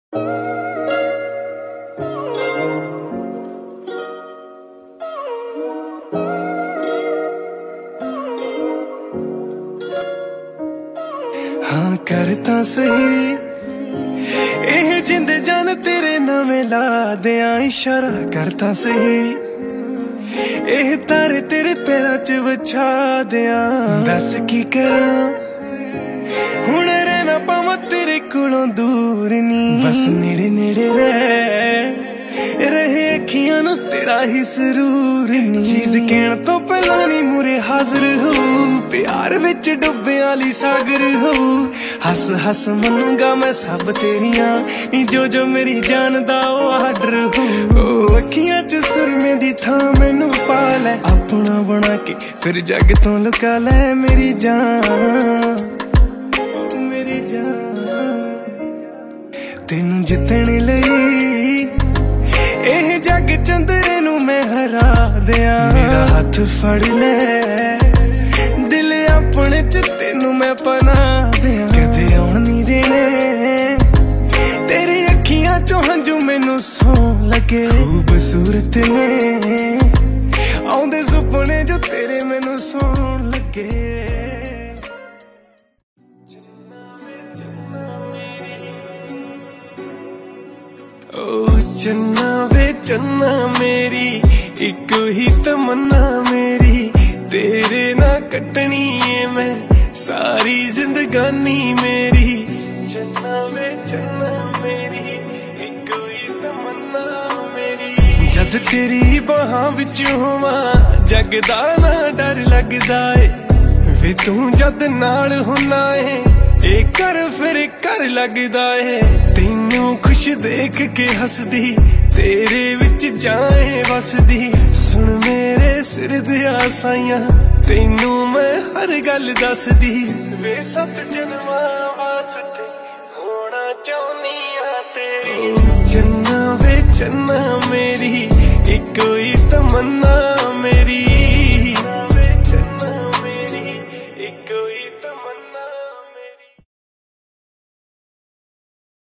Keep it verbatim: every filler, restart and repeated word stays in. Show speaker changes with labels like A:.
A: हाँ करता सही ਇਹ ਜਿੰਦ ਜਾਨ तेरे नामे ला दिया इशारा करता सही ਇਹ तारे तेरे पैरां च विछा दिया दस की करा हुण रहना पावां तेरे कोलों दूर नी बस नेड़े नेड़े रह रहे अखियां नू तेरा ही सरूर नी चीज कहण तो पहला नी मुरे हाजिर हो प्यार विच डुबे आली सागर हो हस हस मनूंगा मैं सब तेरियां नी जो जो मेरी जान दा ओ आर्डर हो ओ अखियां च सुरमे दी थां मैनू पा लै अपना बना के फिर जग तो लुका लै मेरी जान मेरी जान तेनू जितने लई एह जग चंदरे नू मैं हरा दिया मेरा हाथ फड़ ले दिल अपने च तेनू मैं पना दिया कदे आउण नहीं देने तेरी अखियां चो हंजू मैनू सौ लगे खूबसूरत ने आउंदे सुपने जो तेरे मैनू सौण लगे चन्ना वे चन्ना मेरी एक ही तमन्ना मेरी तेरे ना कटनी है मैं सारी जिंदगानी मेरी चन्ना वे चन्ना मेरी एक ही तमन्ना मेरी जद तेरी बाहां विच होवां जग दा ना डर लगदा है वे तू जद नाल हुन्ना है ए कर फिर कर लगदा है तेनू खुश देख के हसदी तेरे विच जाए वसदी सुन मेरे सिर दिया साइयां तेनू मैं हर गल दसदी वे सत जन्मां वास्ते होना चाहनी आ तेरी चन्ना वे चन्ना मेरी इको ही तमन्ना